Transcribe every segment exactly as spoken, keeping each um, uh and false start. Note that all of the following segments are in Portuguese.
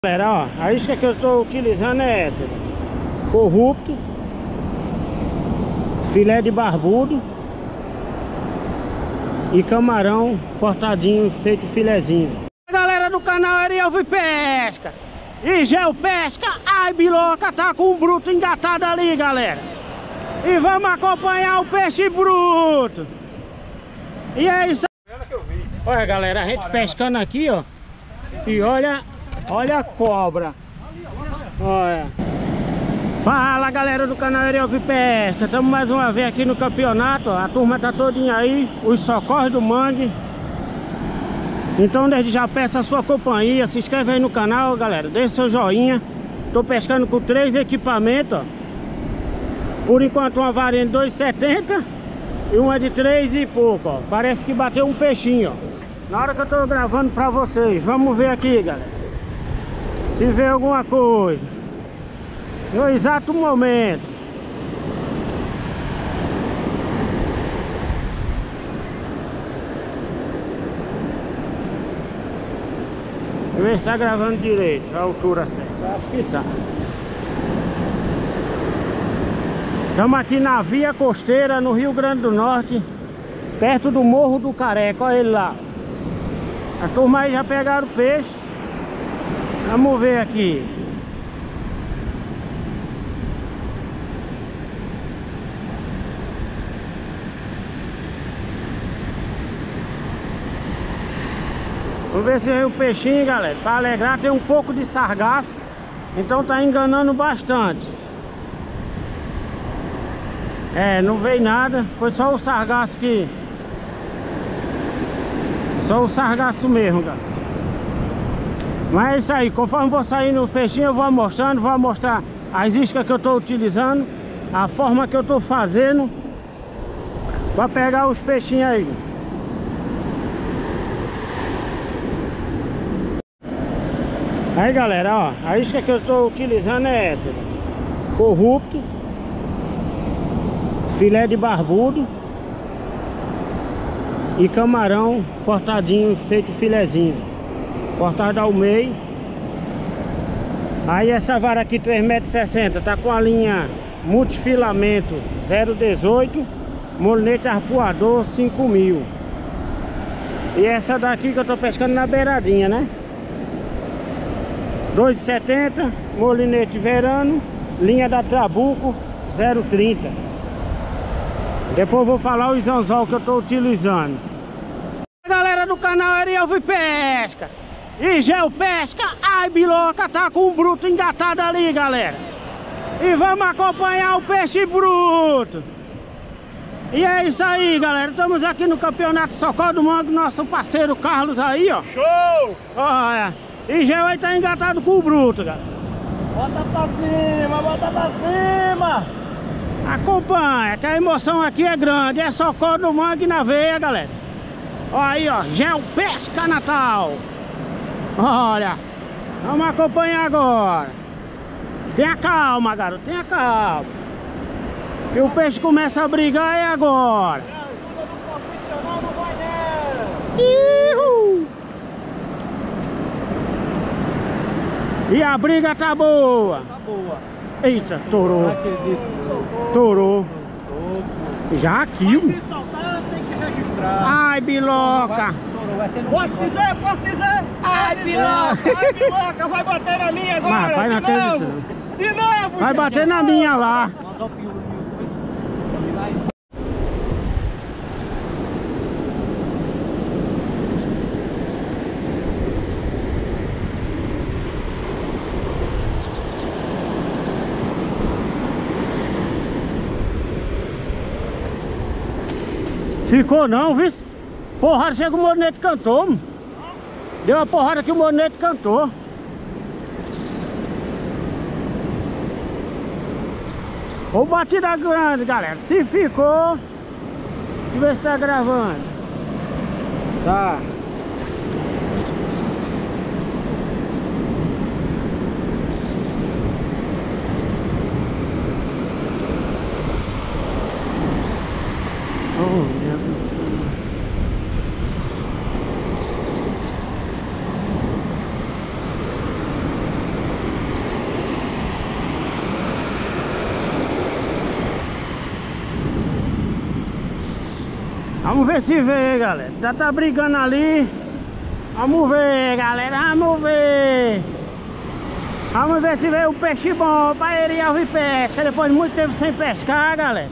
Galera, ó, a isca que eu estou utilizando é essa: corrupto, filé de barbudo e camarão cortadinho, feito filezinho. Galera do canal Ariel Pesca e Geopesca, ai biloca, tá com um bruto engatado ali, galera. E vamos acompanhar o peixe bruto. E é isso. Olha, galera, a gente pescando aqui, ó. E olha, olha a cobra. Olha. Fala, galera do canal Ariel Pesca. Estamos mais uma vez aqui no campeonato, ó. A turma tá todinha aí, os socorros do mangue. Então desde já peço a sua companhia, se inscreve aí no canal, galera, deixa seu joinha. Tô pescando com três equipamentos, ó. Por enquanto uma varinha de dois e setenta e uma de três e pouco, ó. Parece que bateu um peixinho, ó. Na hora que eu tô gravando pra vocês, vamos ver aqui, galera, se vê alguma coisa no exato momento. Deixa eu ver se tá gravando direito, a altura certa. Acho que tá. Estamos aqui na via costeira no Rio Grande do Norte, perto do Morro do Careca, olha ele lá. A turma aí já pegaram o peixe. Vamos ver aqui. Vamos ver se veio o peixinho, galera. Para alegrar, tem um pouco de sargaço, então tá enganando bastante. É, não veio nada. Foi só o sargaço que... Só o sargaço mesmo, galera. Mas é isso aí. Conforme vou saindo o peixinho, eu vou mostrando. Vou mostrar as iscas que eu tô utilizando, a forma que eu tô fazendo para pegar os peixinhos aí. Aí, galera, ó, a isca que eu tô utilizando é essa: corrupto, filé de barbudo e camarão cortadinho, feito filezinho, cortado ao meio. Aí essa vara aqui três metros e sessenta tá com a linha multifilamento zero dezoito, molinete arpoador cinco mil. E essa daqui que eu tô pescando na beiradinha, né? dois e setenta, molinete verano, linha da Trabuco zero trinta. Depois eu vou falar os anzol que eu tô utilizando. Galera do canal Ariel Pesca e Geopesca, ai biloca, tá com um bruto engatado ali, galera. E vamos acompanhar o peixe bruto. E é isso aí, galera. Estamos aqui no campeonato Socorro do Mangue, nosso parceiro Carlos aí, ó. Show! Olha. E Geo aí tá engatado com o bruto, galera. Bota pra cima, bota pra cima! Acompanha, que a emoção aqui é grande. É Socorro do Mangue na veia, galera. Olha aí, ó, Geopesca Natal. Olha, vamos acompanhar agora. Tenha calma, garoto, tenha calma. Que o peixe começa a brigar é agora. É a ajuda do profissional no banheiro. Ihu! E a briga tá boa. Tá boa. Eita, torou. Não acredito. Soltou. Torou. Soltou. Já aqui. Mas se soltar, tem que registrar. Ai, biloca. Torou, vai ser no Posso dizer? Posso dizer? Ai, biloca. Ai, biloca. Vai bater na minha agora. Mas vai de naquele... novo. De novo. Vai bater na minha lá. Mas ó, piu, piu. Ficou não, viu? Porrada, chega o molinete cantou, mano. Deu uma porrada que o molinete cantou. Ou batida grande, galera. Se ficou, deixa eu ver se tá gravando. Tá. Oh, meu Deus. Vamos ver se vê, galera. Já tá brigando ali. Vamos ver, galera. Vamos ver. Vamos ver se vê um peixe bom pra ele ir pesca. Depois de muito tempo sem pescar, galera.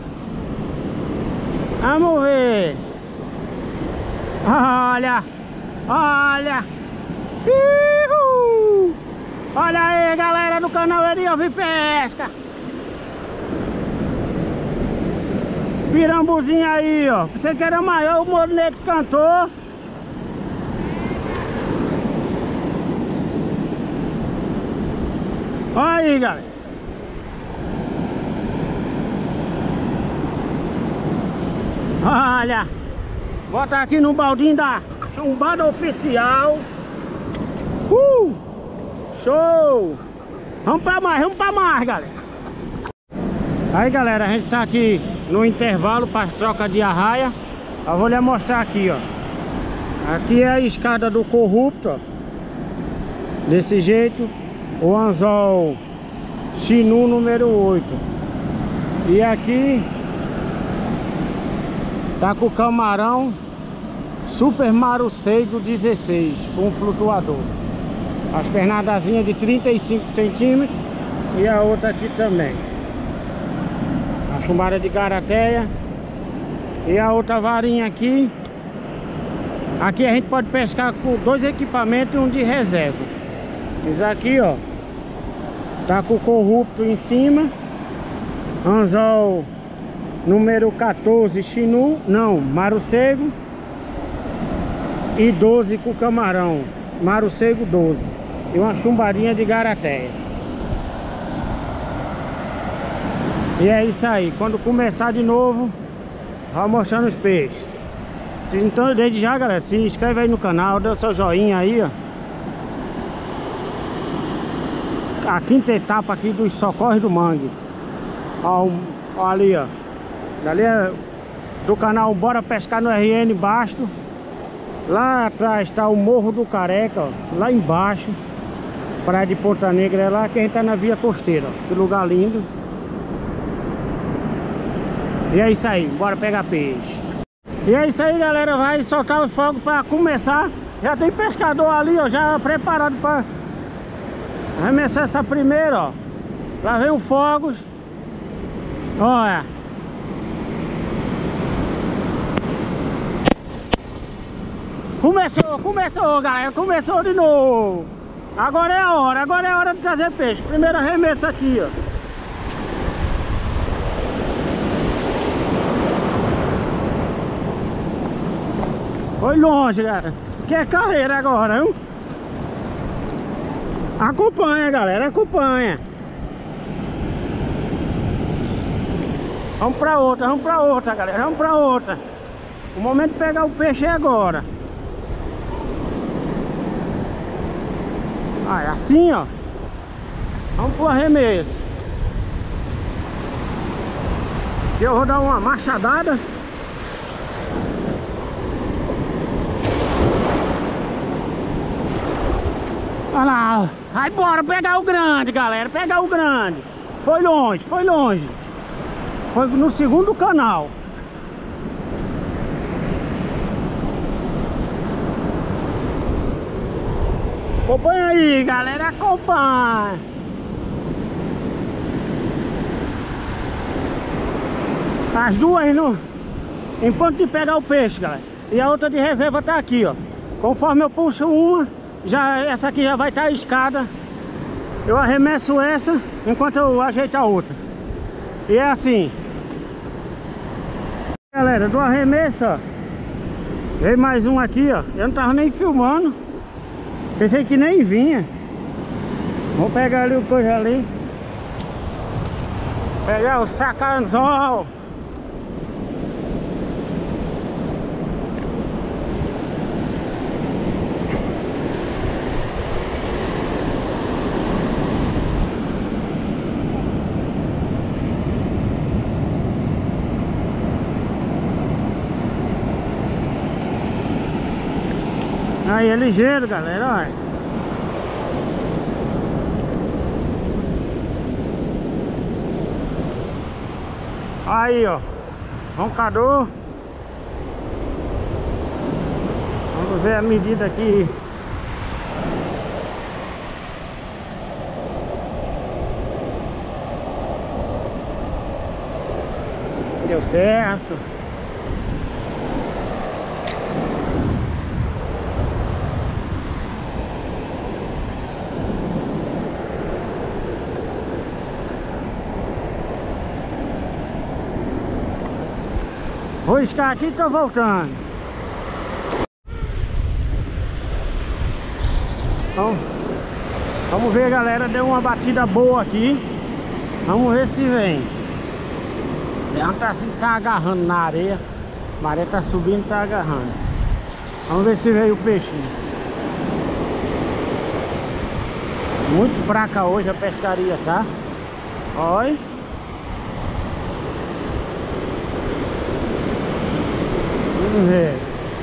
Vamos ver. Olha. Olha. Uhul. Olha aí, galera do canal Erialvi Pesca. Pirambuzinho aí, ó. Você que era maior, o Morneto cantou. Olha aí, galera. Olha. Bota aqui no baldinho da chumbada oficial. Uh! Show! Vamos pra mais, vamos pra mais, galera. Aí, galera, a gente tá aqui no intervalo para troca de arraia. Eu vou lhe mostrar aqui, ó. Aqui é a escada do corrupto, ó. Desse jeito. O anzol Chinu número oito. E aqui tá com o camarão Super Maruceigo dezesseis com flutuador. As pernadazinhas de trinta e cinco centímetros. E a outra aqui também. A chumbada de garateia. E a outra varinha aqui. Aqui a gente pode pescar com dois equipamentos e um de reserva. Isso aqui, ó, tá com o corrupto em cima. Anzol número quatorze Chinu. Não, Maruceigo. E doze com camarão Maruceigo doze. E uma chumbadinha de garateia. E é isso aí. Quando começar de novo, vai mostrando os peixes. Então, desde já, galera, se inscreve aí no canal, dê o seu joinha aí, ó. A quinta etapa aqui dos Socorros do Mangue. Ó, ó ali, ó. Dali é do canal Bora Pescar no R N Basto. Lá atrás está o Morro do Careca, ó. Lá embaixo, praia de Ponta Negra, é lá que a gente tá na via costeira, ó. Que lugar lindo. E é isso aí, bora pegar peixe. E é isso aí, galera, vai soltar os fogos para começar. Já tem pescador ali, ó, já preparado para arremessar essa primeira, ó. Lá vem o fogos. Olha. Começou, começou, galera, começou de novo. Agora é a hora, agora é a hora de trazer peixe. Primeiro arremesso aqui, ó. Foi longe, galera. Que é carreira agora, viu? Acompanha, galera, acompanha. Vamos pra outra, vamos pra outra, galera. Vamos pra outra. O momento de pegar o peixe é agora. Ah, é assim, ó. Vamos pro arremesso. Eu vou dar uma machadada. Olha lá, vai embora pegar o grande, galera, pegar o grande. Foi longe, foi longe. Foi no segundo canal. Acompanha aí, galera, acompanha. As duas no, em ponto de pegar o peixe, galera. E a outra de reserva tá aqui, ó. Conforme eu puxo uma, já, essa aqui já vai estar a escada. Eu arremesso essa enquanto eu ajeito a outra. E é assim. Galera, do arremesso, ó, veio mais um aqui, ó. Eu não tava nem filmando. Pensei que nem vinha. Vou pegar ali o coisa ali. Pegar o sacanzol. Aí é ligeiro, galera, olha. Aí, ó, roncador. Vamos ver a medida aqui. Deu certo. Vou riscar aqui e tô voltando. Então, vamos ver, galera. Deu uma batida boa aqui. Vamos ver se vem. Ela tá assim, tá agarrando na areia. A maré tá subindo, tá agarrando. Vamos ver se veio o peixinho. Muito fraca hoje a pescaria, tá? Olha. Vamos ver.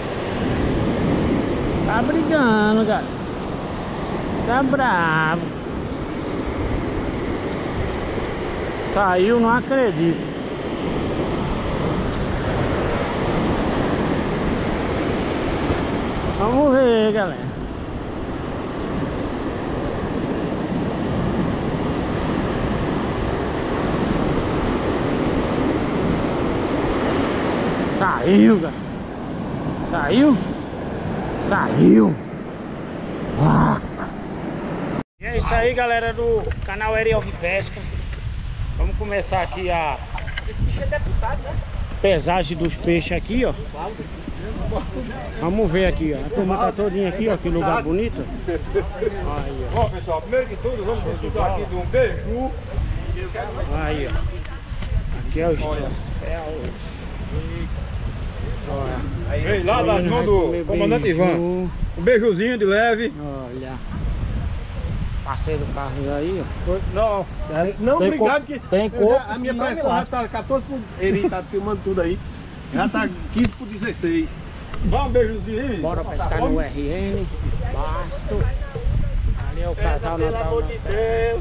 Tá brigando, cara. Tá bravo. Saiu, não acredito. Vamos ver, galera. Saiu, galera. Saiu? Saiu. Ah. E é isso aí, galera do canal Eri Alvipesca. Vamos começar aqui a Esse bicho é deputado, né? pesagem dos peixes aqui, ó. Vamos ver aqui, ó. A turma tá todinha aqui, ó. Que lugar bonito. Aí, ó. Bom, pessoal, primeiro de tudo, vamos desfrutar aqui de um beiju. Aí, ó. Aqui é o troféus. Olha. Vem lá das mãos do comandante Ivan. Um beijuzinho de leve. Olha. Parceiro Carlos aí, ó. Não, não, Tem obrigado co- que tem eu já- corpo, a minha senão pressão me já tá quatorze por... Ele tá filmando tudo aí. Já tá quinze por dezesseis. Dá um beijuzinho aí. Bora pescar no R N. Basto. Ali é o casal Pelo Natal. amor de Deus.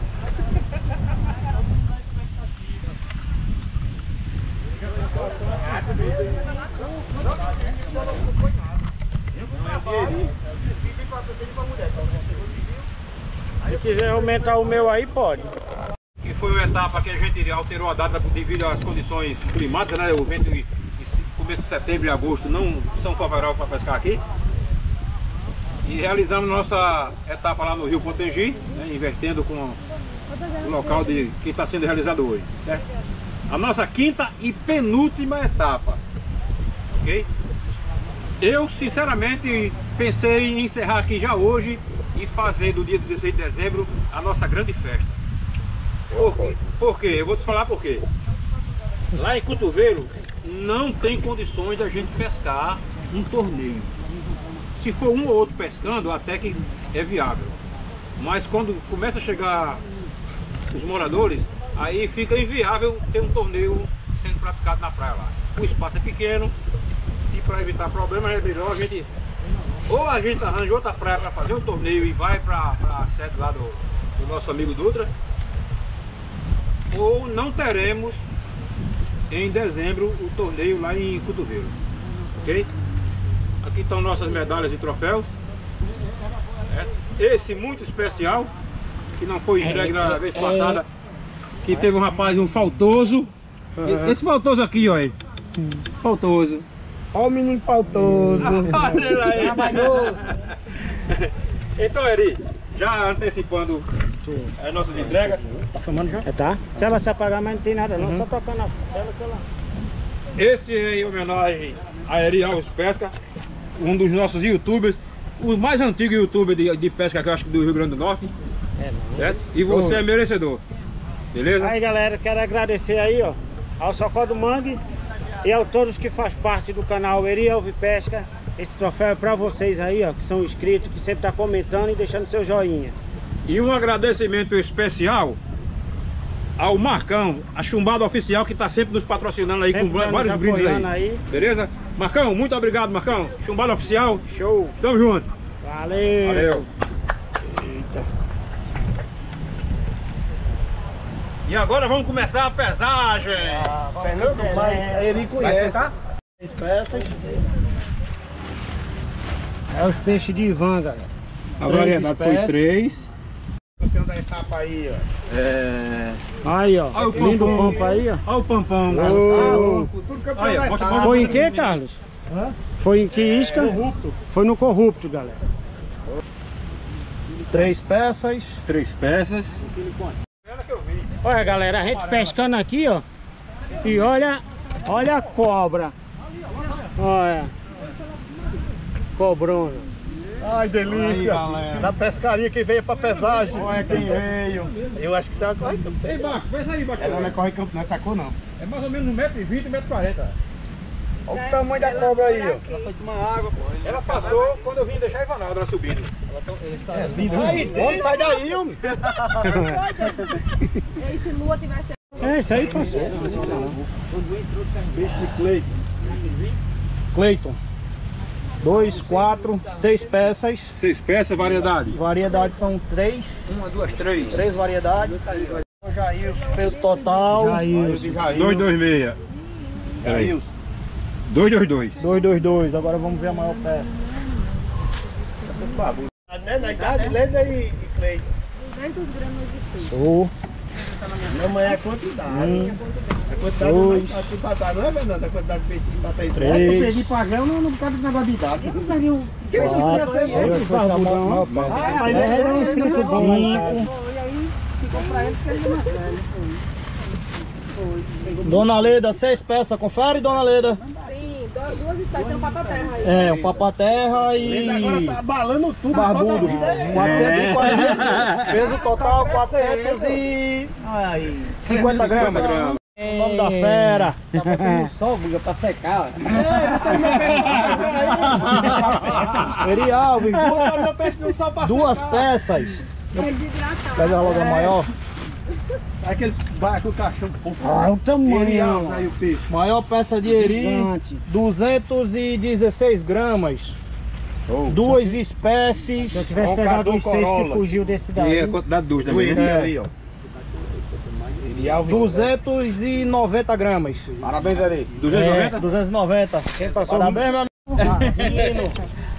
Se quiser aumentar o meu aí, pode. Que foi uma etapa que a gente alterou a data devido às condições climáticas, né? O vento e começo de setembro e agosto não são favoráveis para pescar aqui. E realizamos nossa etapa lá no Rio Potengi, né? Invertendo com o local de que está sendo realizado hoje, certo? A nossa quinta e penúltima etapa, ok? Eu sinceramente pensei em encerrar aqui já hoje e fazer do dia dezesseis de dezembro a nossa grande festa. Por quê? Por quê? Eu vou te falar por quê. Lá em Cotovelo não tem condições da gente pescar um torneio. Se for um ou outro pescando, até que é viável. Mas quando começa a chegar os moradores, aí fica inviável ter um torneio sendo praticado na praia lá. O espaço é pequeno e para evitar problemas é melhor a gente... Ou a gente arranja outra praia para fazer o torneio e vai para a sede lá do, do nosso amigo Dutra, ou não teremos em dezembro o torneio lá em Cotovelo, ok? Aqui estão nossas medalhas e troféus. Esse muito especial, que não foi entregue na vez passada, que teve um rapaz, um faltoso. Esse faltoso aqui, ó aí. Faltoso. Olha o menino faltoso. Olha ele aí. Então, Eri, já antecipando as nossas entregas. Tá filmando já? É, tá. Se ela se apagar, mas não tem nada não. Uhum. Só tocando na tela que ela... Esse é em homenagem a Eri Alves Pesca, um dos nossos youtubers, o mais antigo youtuber de, de pesca que eu acho que do Rio Grande do Norte. É, não. Certo? E você é merecedor. Beleza? Aí, galera, quero agradecer aí, ó, ao Socó do Mangue e a todos que fazem parte do canal Eri Alvipesca. Esse troféu é pra vocês aí, ó, que são inscritos, que sempre tá comentando e deixando seu joinha. E um agradecimento especial ao Marcão, a chumbada oficial, que tá sempre nos patrocinando aí, sempre com vários brindes aí. aí. Beleza? Marcão, muito obrigado, Marcão. Chumbada oficial. Show. Tamo junto. Valeu. Valeu. Eita. E agora vamos começar a pesagem. Ah, Fernando, mas ele conhece, tá? Peças. É os peixes de Ivan, galera. A variedade foi três. Campeão da etapa aí, ó. É... Aí, ó. Olha o Lindo pampão. pampa aí, ó. Olha o pampão. Ô. Futuro campeão Olha, da mostra- etapa. mostra- Foi em que, Carlos? Hã? Foi em que isca? Corrupto. Foi no Corrupto, galera. Três peças. Três peças. Olha, galera, a gente pescando aqui, ó. E olha, olha a cobra. Olha. Cobrona. Ai, delícia. Aí, Na pescaria quem veio pra pesagem. Olha quem veio. Eu acho que isso é uma corre campo. Ei, Marcos, pensa aí, Marcos. Ela não é corre campo, não é sacou não. É mais ou menos um metro e vinte, um metro e quarenta. Olha o tamanho da cobra aí, ó. Ela foi tomar água, pô. Ela passou quando eu vim deixar a Ivanalda, ela subindo. É lindo. Aí, homem, sai daí, homem. E se Lua tivesse... É, isso aí passou. Peixe de Cleiton. Cleiton. Dois, quatro, seis peças. Seis peças, variedade. Variedades são três. Uma, duas, três. Três variedades. O Jailson, peso total. Jailson. Dois, dois, meia. Peraí. Jailson. Dois, dois, dois. Dois, dois, dois. Agora vamos ver a maior peça. Essas babus. Na idade, Lenda e Cleiton. duzentos gramas de peixe. Show. Minha mãe é a quantidade. Um, a quantidade dois, não se empatar, não é verdade? A quantidade de peixe empatar aí. três, Eu perdi pagrão não, não por causa do negócio de idade. Eu não perdi o... Que isso quatro, ia ser olha, outro foi a maior barbudão. peça. Ah, mas É, é é um filtro bom, cinco. Foi aí, ficou pra ele que ele mais velho. Foi. Dona Leda, seis peças. Confere, Dona Leda. Sim, du- duas espécies, tem um papaterra aí. É, o papaterra e... Agora tá abalando tudo. Barbudo. quatrocentos e quarenta. Peso total, quatrocentos e cinquenta gramas. Vamos da fera. Tá botando sol, buga, pra secar. Eri Alves, duas peças. Ele desidratado. Pega logo a maior. Aqueles barcos, cachorro. Olha o tamanho. Aí o peixe. Maior peça de eri, Gigante. duzentos e dezesseis gramas. Duas espécies. Se eu tivesse pegado os seis que fugiu desse E daí. a quantidade dos Do também. eri né? ali, ó. Eri Alves. duzentos e noventa gramas. Parabéns, Eri. duzentos e noventa? É, duzentos e noventa. Quem passou? Parabéns, meu amigo.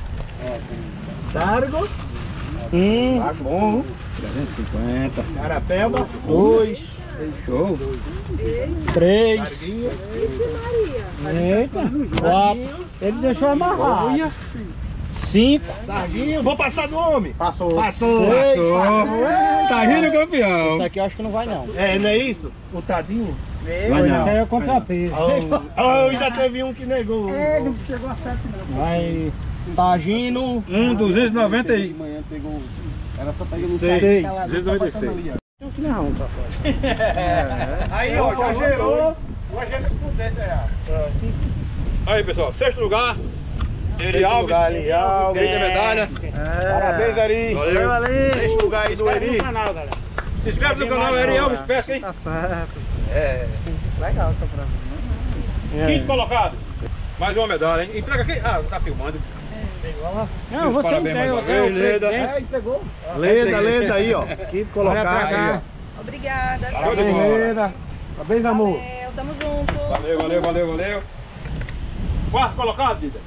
Sargo. Um, Tá bom. trezentos e cinquenta. Carapeba. dois, Show. três, Vixe Maria. Eita, quatro, ele deixou amarrado. cinco, Sarguinho. Vou passar do homem. Passou. Passou. seis. Tá rindo, campeão. Isso aqui eu acho que não vai não. É, não é isso? O tadinho. Vai Isso não. aí é contrapeso. Oh, já teve um que negou. Vai Tagino, Um, duzentos e noventa e... Amanhã pegou. Era só pegar no seis. duzentos e noventa e seis. Não, tá fora. Aí, ó, já gerou. Hoje eles pudessem real. Aí, pessoal, sexto lugar. Eri Alves. Eri Alves. Direito da medalha. Parabéns, Eri. Valeu. Sexto lugar aí do Inscreve Eri. no canal, galera. Se inscreve no canal Eri Alves Pesca, hein? É. Legal, tá próximo. Quinto colocado. Mais uma medalha, hein? Entrega aqui. Ah, tá filmando. Não, você Parabéns entrega, mais você uma é o vez, Leda. presidente. Leda, Leda aí, ó. Quinto Olha pra colocado. cá. Obrigada. Show de bola. Leda. Parabéns, amor. Valeu, tamo junto. Valeu, valeu, valeu, valeu. Quarto colocado, Dida.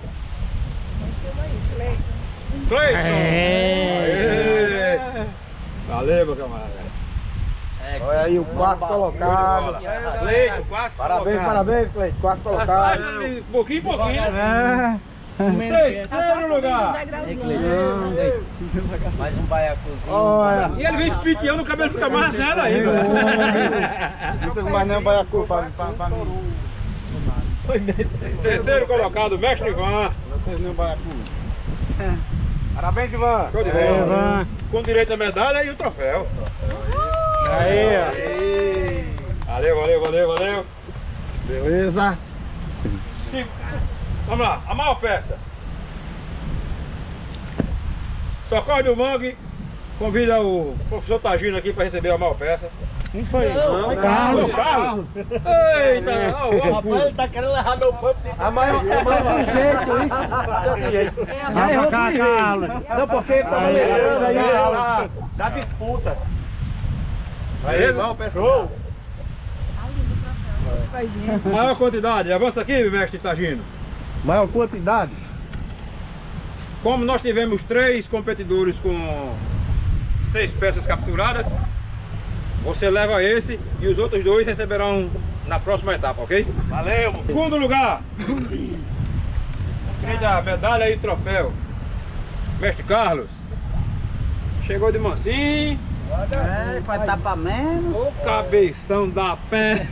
Cleiton. É. Aê. Valeu, meu camarada. Olha aí o quarto colocado. Cleiton, quatro. Parabéns, parabéns, Cleiton. Quarto colocado. Um pouquinho em pouquinho, né? Terceiro lugar. Mais um baiacuzinho. Olha. E ele vem espiteando, o cabelo fica mais assado ainda. Não pegou mais nem baiacu pra mim. Terceiro colocado, mestre Ivan. Não fez nem baiacu. Parabéns, Ivan. Show de É, bola. Ivan. Com direito à medalha e o troféu. Aí, ó. Valeu, valeu, valeu, valeu. Beleza. Cinco. Vamos lá, a maior peça. Socorro do Mangue convida o professor Tagino aqui para receber a maior peça. Quem foi? Não, Foi não. Carlos. Carlos. Eita, ó, ó, Rapaz, fui. ele tá querendo levar meu pano. A maior, a maior jeito isso. Vai pra cá, Carlos. Não, porque ele tava lembrando aí da, da disputa. Beleza? Igual, pessoal. Maior quantidade, avança aqui, mestre Tagino. Maior quantidade. Como nós tivemos três competidores com seis peças capturadas, você leva esse e os outros dois receberão na próxima etapa, ok? Valeu! Segundo lugar, brinde a medalha e troféu, Mestre Carlos. Chegou de mansinho. É, pra tapar menos. O cabeção da pé.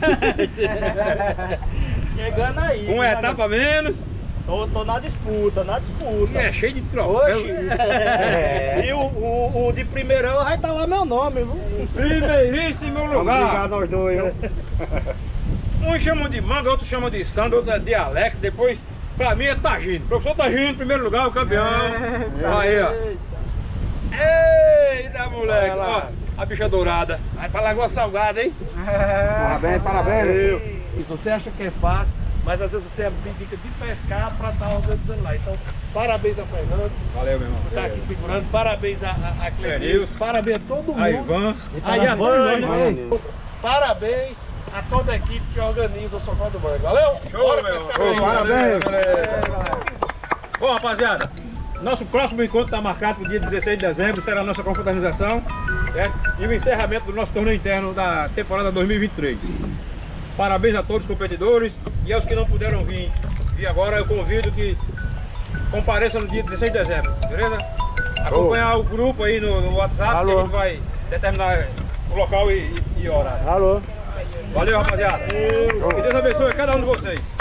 Chegando aí. Uma etapa menos. Tô, tô na disputa, na disputa. E é cheio de troféu. Oxe. É. E o, o, o de primeirão vai estar lá meu nome, viu? Primeiríssimo lugar. Obrigado aos dois, né? Uns chamam de manga, outros chamam de samba, outros é dialecto. Depois, pra mim é Tagino. Professor Tagino, primeiro lugar, o campeão. Aí, ó. Eita, moleque. Ó, a bicha dourada. Vai pra Lagoa Salgada, hein? Parabéns, parabéns. Isso você acha que é fácil, mas às vezes você abdica de pescar pra estar organizando lá. Então, parabéns a Fernando Valeu, meu irmão. por estar aqui segurando. Parabéns a, a, a Clenilson. Clenilson. Parabéns a todo mundo. A Ivan. Aí a Ivan, Ivan. Parabéns a toda a equipe que organiza o Socó do Mangue. Valeu? Show, Bora meu pescar irmão. aí. Parabéns. Bom, rapaziada, nosso próximo encontro está marcado para o dia dezesseis de dezembro, será a nossa confraternização, certo? E o encerramento do nosso torneio interno da temporada dois mil e vinte e três. Parabéns a todos os competidores e aos que não puderam vir. E agora eu convido que compareçam no dia dezesseis de dezembro, beleza? Acompanhar o grupo aí no, no WhatsApp, Alô. que a gente vai determinar o local e, e, e horário. Alô? Valeu, rapaziada. Que Deus abençoe cada um de vocês.